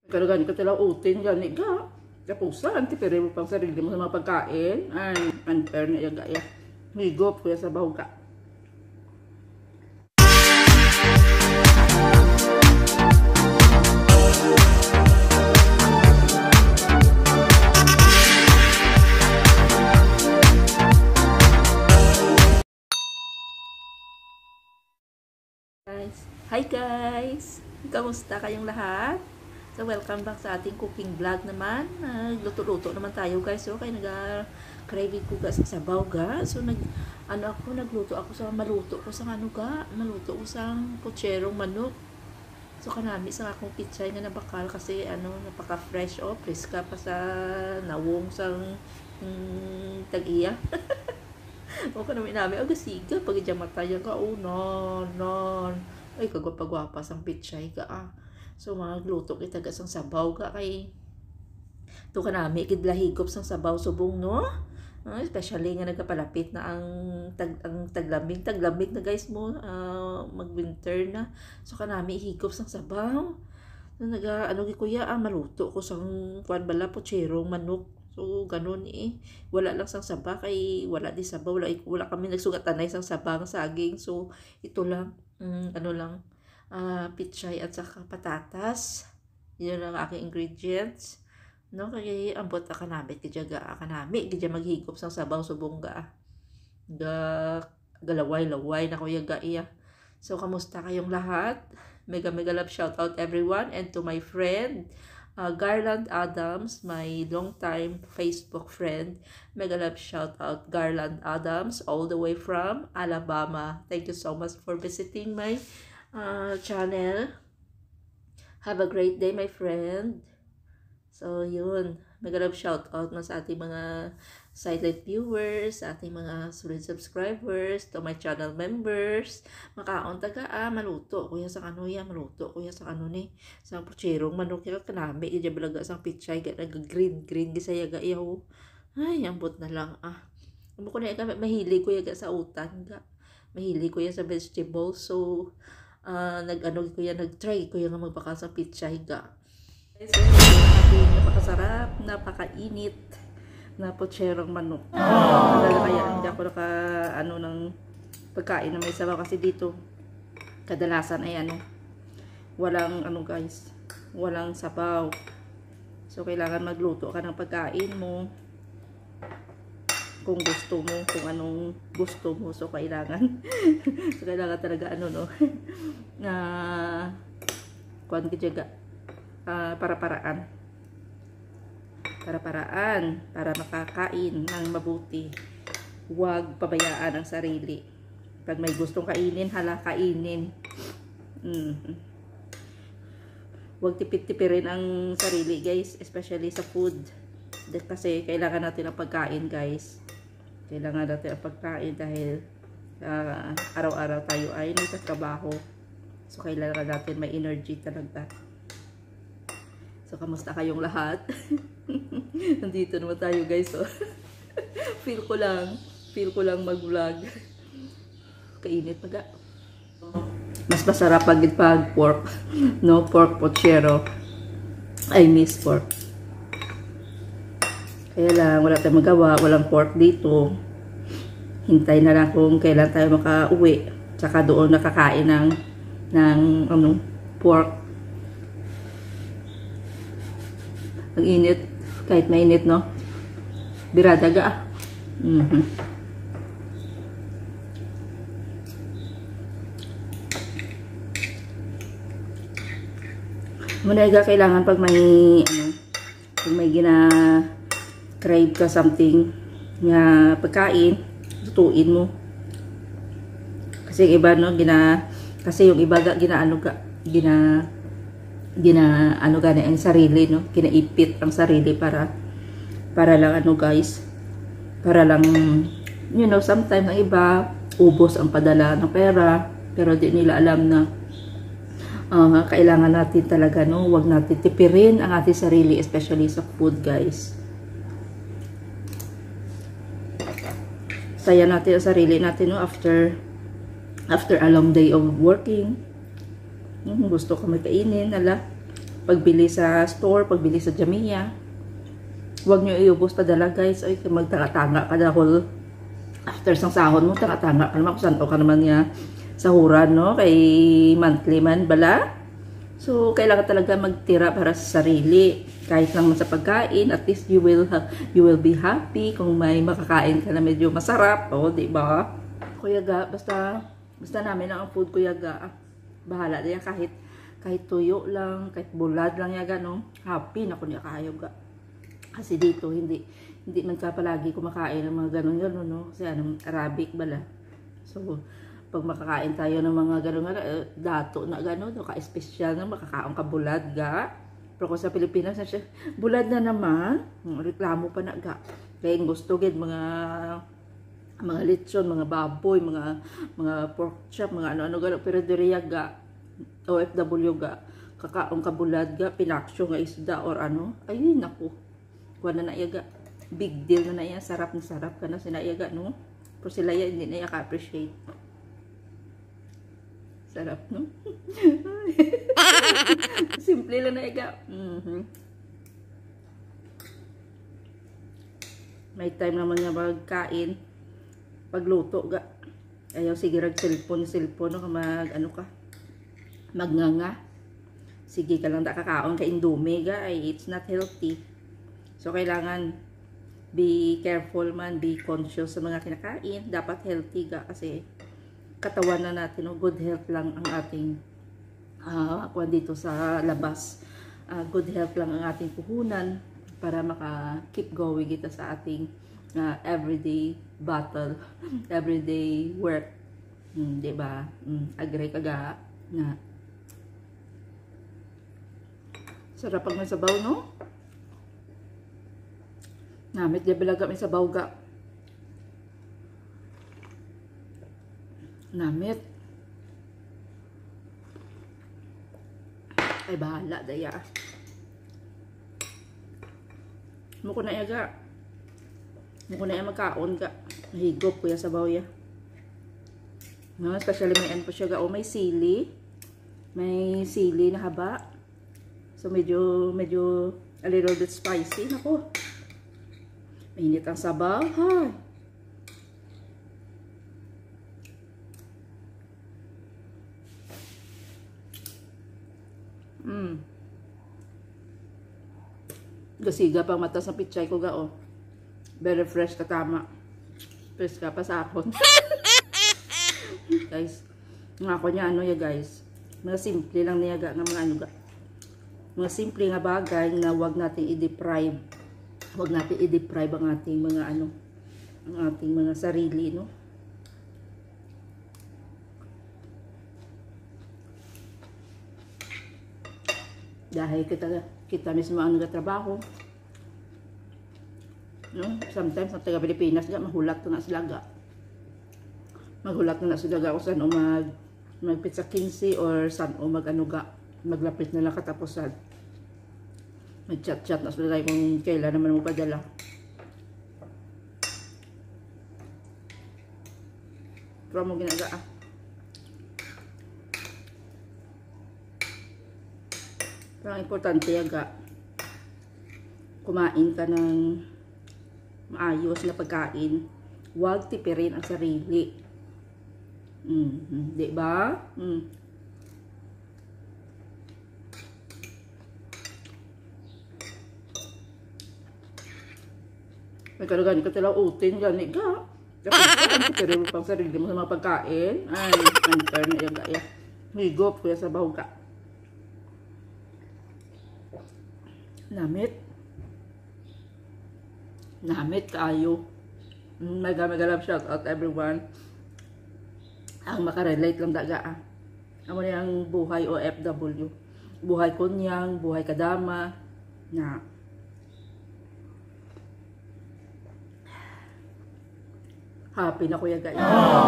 Pero gani ka talaw utin, gani ka. Kapusan, tipiri mo pang sarili mo sa mga pagkain. Ay, unfair na yaga ya. Higop kuya sa bahog ka. Hi guys! Kamusta kayong lahat? So welcome back sa ating cooking vlog naman. Luto-luto naman tayo guys. So kaya nag-craving ko sa sabaw ga. So nagluto ako sa maluto ko sa maluto ko sa pucherong manok. So kanami sa akong pichay nga nabakal kasi napaka-fresh preska pa sa nawong sang tag-iya. O kanami namin agasiga pag ijamataya ka non. Ay, kagwapa-gwapa sang pichay ka So, mga gluto kita sang sabaw ka kay to kanami kidlahigop sang sabaw subong no? Especially nga nagkapalapit na ang taglamig na guys mo, mag-winter na. So, kanami higop sang sabaw. So, kuya, maluto ko sang kuan bala pucherong manok. So, ganun Wala lang sang saba kay wala di sabaw. Wala kami nagsugatanay sang sabang saging. So, ito lang. Pichay at saka patatas. Yun ang aking ingredients. No, kaya ambot akanamit kijaga akanami. Kaya maghigop sang sabaw subong galaway-laway na kuya iya. So, kamusta kayong lahat? Mega love shout out everyone and to my friend Garland Adams, my long-time Facebook friend. Mega love shout out Garland Adams all the way from Alabama. Thank you so much for visiting my channel. Have a great day, my friend. So, yun. Mega love shout out na sa ating mga silent viewers, sa ating mga solid subscribers, to my channel members. Makaon taga maluto kuya sa maluto kuya sa sa pucherong manok ya kanami iya balaga sang pichay ga green gisaya ga iyaw. Ay, ambot na lang Amo ko na mahilig kuya ga sa utan ga. Mahilig kuya sa vegetables. So, nag-try kuya nga magbaka sa pichay ga. So, napakasarap, napakainit na pucherong manok. Kaya hindi ako ng pagkain na may sabaw kasi dito kadalasan ay walang guys, walang sabaw. So kailangan magluto ka ng pagkain mo kung gusto mo, kung anong gusto mo. So kailangan talaga na kuan kijaga para-paraan para makakain ng mabuti. Huwag pabayaan ang sarili. Pag may gustong kainin, kainin. Huwag tipid-tipirin ang sarili guys, especially sa food. Kasi kailangan natin ang pagkain guys. Kailangan natin ang pagkain dahil araw-araw tayo ay nagtatrabaho. So kailangan natin may energy talaga. So, kamusta kayong lahat? Nandito naman tayo guys. So, feel ko lang mag-vlog. Kainit maga. Mas masarap pag pork. No, pork pochero. I miss pork. Kaya lang, wala tayong magawa. Walang pork dito. Hintay na lang kung kailan tayo makauwi. Tsaka doon nakakain ng pork. Ang init, kahit mainit, no? Birada ga. Muna kailangan pag may crave ka something nga pagkain, lutuin mo. Kasi yung iba gina ang sarili, no? Kinaipit ang sarili para lang guys, para lang sometimes ang iba ubos ang padala ng pera pero di nila alam na kailangan natin talaga, no? Huwag natin tipirin ang ating sarili, especially sa food guys. Saya natin ang sarili natin, no? After a long day of working, gusto ko may kainin, pagbili sa store, pagbili sa Jamia. Huwag nyo iubos padala guys. Ay, magtanga-tanga ka dahil after sang sahod mo, tanga-tanga ka naman kung saan ka naman nga sahuran, no? Kay monthly man bala. So, kailangan talaga magtira para sa sarili. Kahit lang sa pagkain, at least you will be happy kung may makakain ka na medyo masarap. O, di ba? Kuya Ga, basta namin ang food, Kuya Ga. Bahala na yan, kahit tuyo lang, kahit bulad lang yaga, no? Happy na ko niya kayo, Ga. Kasi dito, hindi man ka palagi kumakain ng mga ganun-ganun, no? Kasi anong Arabic bala. So, pag makakain tayo ng mga gano'n, dato na gano'n, ka-espesyal na makakaon ka bulad, Ga. Pero kung sa Pilipinas na siya, bulad na naman, reklamo pa na, Ga. Kaya gusto, gid, mga lechon, mga baboy, mga pork chop, mga ano-ano gano'n. Pero diriya, Ga, OFW, Ga, kakaon ka bulad, Ga, pinaksyo nga isda or ano, ay, naku. Kuha na Ga. Big deal na iya, sarap na sarap ka na sinaiyaga, no? Pero sila yan, hindi na iya ka-appreciate. Sarap, no? Simple lang na iga. May time naman nga magkain. Pagluto, Ga. Ayaw, sige, cellphone, no? Ano ka? Magnganga. Sige ka lang, kakaon ka Indomie, Ga. Ay, it's not healthy. So, kailangan be careful man, be conscious sa mga kinakain. Dapat healthy, Ga. Kasi katawan na natin, no? Good health lang ang ating dito sa labas. Good health lang ang ating puhunan para maka-keep going kita sa ating everyday battle, everyday work. Diba? Agree ka, Ga? Na sarap pag may sabaw, no? Namit, di balaga may sabaw, Ga. Namit. Ay, bahala, daya. Muko na iya, Ga. Muko na iya magkaon, Ga. Nahigop, kuya sabaw, ya. Especially may ano pa siya, Ga. O, may sili. May sili na haba. So, medyo a little bit spicy. Naku. Mainit ang sabaw. Hay. Gasiga pang mata sa pichay ko, Ga, oh. Very fresh, katama. Fresh ka pa sa akon. Guys, nga ako niya, ano ya, guys. Mga simple lang niya, Ga, ng mga ano, Ga. Mga simple nga bagay na wag natin i-deprive. Wag natin i-deprive ang ating mga ano, ang ating mga sarili, no? Dahil kita mismo ang nagatrabaho, no? Sometimes sa taga Pilipinas, Ga, mahulat na sila, Ga. Maghulat na sila, Ga, kung saan o magpizza 15 or saan o ano, Ga, maglapit na lang katapusan. Mag-chat-chat na sila kung kailan naman mo padala. Pero mo ginaga, Pero ang importante, Ga, kumain ka ng maayos na pagkain. Huwag tipirin ang sarili. Diba? May karagani ka tala utin, gani, Ga. Dapat tipirin mo pang sarili mo sa mga pagkain. Ay, unfair na yung, Ga. Higop, kuya sa baho, Ga. Namit kayo. Mega shout out everyone. Ang makarelate lang, Ga. Amo na yung buhay OFW. Buhay kunyang, buhay kadama. Na happy na, kuya, Ga.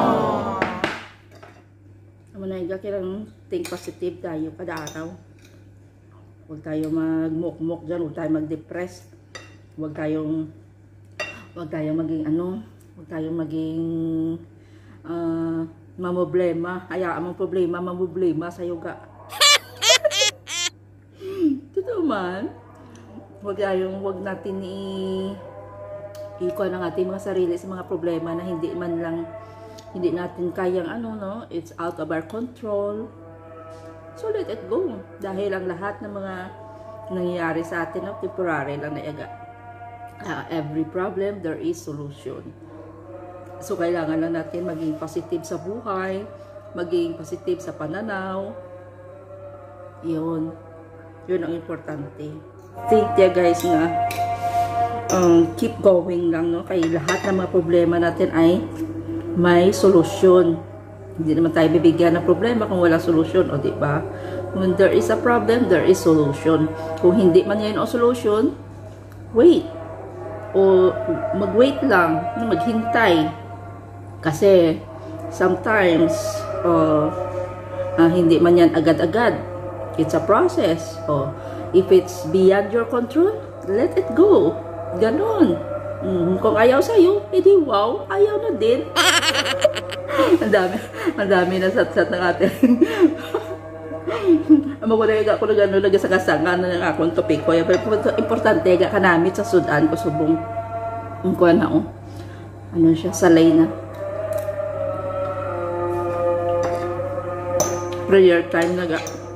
Amo na yung, Ga, kirang think positive tayo kada araw. Huwag tayo magmukmuk dyan, huwag tayo mag-depress, huwag tayong maging huwag tayong maging mamoblema. Hayaan mong problema, mamoblema sa'yo, Ga. naman, wag natin ikuha ng ating mga sarili sa mga problema na hindi natin kayang it's out of our control. So let it go. Dahil ang lahat ng mga nangyayari sa atin, temporary lang na yaga. Every problem, there is solution. So kailangan lang natin maging positive sa buhay, maging positive sa pananaw. Yun ang importante. Think guys na keep going lang, no? Kaya lahat ng mga problema natin ay may solusyon. Hindi naman tayo bibigyan ng problema kung wala solusyon, o di ba? When there is a problem, there is solution. Kung hindi man yan ang solution, wait. O mag-wait lang, maghintay. Kasi sometimes hindi man yan agad-agad. It's a process. If it's beyond your control, let it go. Ganon. Kung ayaw sa'yo, edi wow, ayaw na din. ang dami na sat-sat ng ating ako na gano'n nagasangasangan ng akong topik ko. Importante ga kanamit sa sudan ko subong kuha na siya, salay na. Prayer time na ga.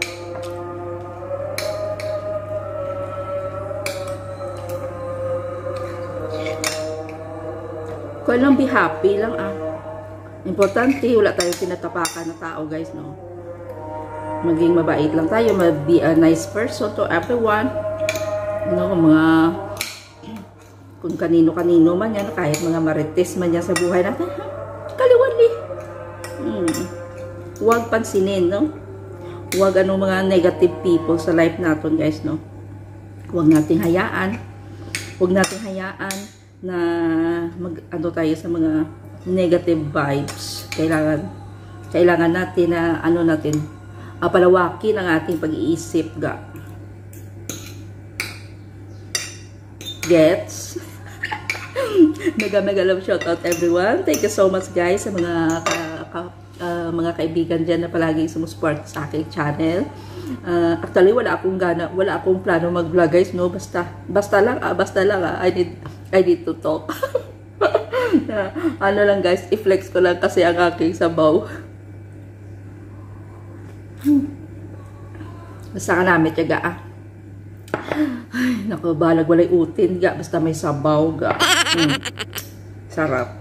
Kaya lang be happy lang Importante, wala tayong tinatapakan na tao guys, no? Maging mabait lang tayo, be a nice person to everyone. Kung kanino-kanino man yan, kahit mga marites man yan sa buhay natin, kaliwali. Huwag pansinin, no? Huwag mga negative people sa life natin guys, no? Huwag nating hayaan. Huwag nating hayaan na tayo sa mga negative vibes. Kailangan natin na palawakin ang ating pag-iisip ga. Gets? Mega love shout out everyone. Thank you so much guys sa mga kaibigan dyan na palaging sumusupport sa aking channel. Actually wala akong plano mag-vlog guys, no? Basta lang I need to talk. Lang guys, i-flex ko lang kasi ang aking sabaw. Basta ka namin tiyaga Ay, naku, balag walay utin ga, basta may sabaw ga. Sarap.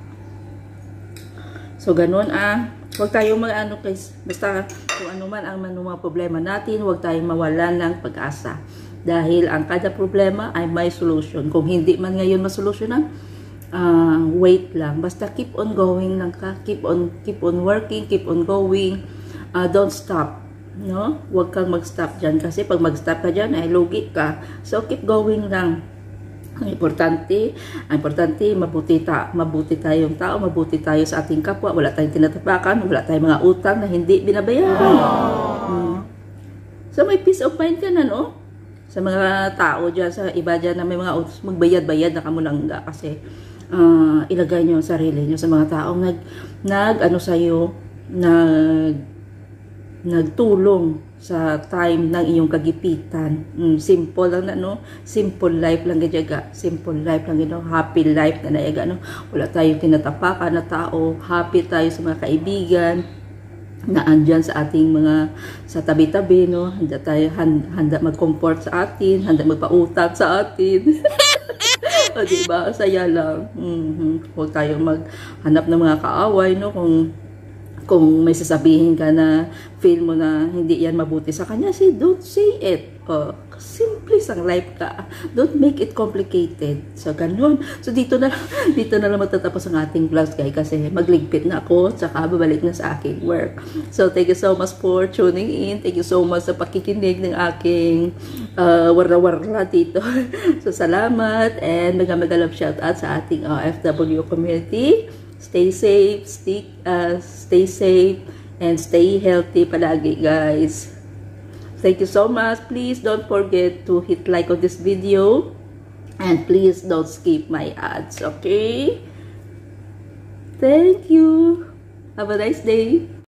So ganun huwag tayong guys, basta kung ano man ang mga problema natin, huwag tayong mawalan ng pag-asa. Dahil ang kada problema ay may solution. Kung hindi man ngayon masolusyonan, wait lang. Basta keep on going lang ka. Keep on working, keep on going. Don't stop. No? Huwag kang mag-stop dyan. Kasi pag mag-stop ka dyan, ay lugi ka. So, keep going lang. Ang importante, mabuti tayong tao, mabuti tayo sa ating kapwa. Wala tayong tinatapakan, wala tayong mga utang na hindi binabayaran. So, may peace of mind ka na, no? Sa mga tao dyan, sa iba dyan na may mga magbayad-bayad na kamunangga. Kasi, ilagay nyo ang sarili nyo sa mga taong nagtulong sa time ng iyong kagipitan. Simple lang na, no? Simple life lang gadyaga. Simple life lang, happy life na nayaga, no? Wala tayong tinatapakan na tao. Happy tayo sa mga kaibigan na andyan sa ating sa tabi-tabi, no? Handa mag-comfort sa atin, handa magpautang sa atin. O, diba? Saya lang. Huwag tayong maghanap ng mga kaaway, no? Kung may sasabihin ka na feel mo na hindi yan mabuti sa kanya, don't say it. Simple sang life ka. Don't make it complicated. So, ganun. So, dito na lang matatapos ang ating vlog, guys, kasi magligpit na ako, tsaka babalik na sa aking work. So, thank you so much for tuning in. Thank you so much sa pakikinig ng aking warla-warla dito. So, salamat, and mega-love shout out sa ating OFW community. Stay safe, and stay healthy palagi, guys. Thank you so much. Please don't forget to hit like on this video, and please don't skip my ads, okay? Thank you. Have a nice day.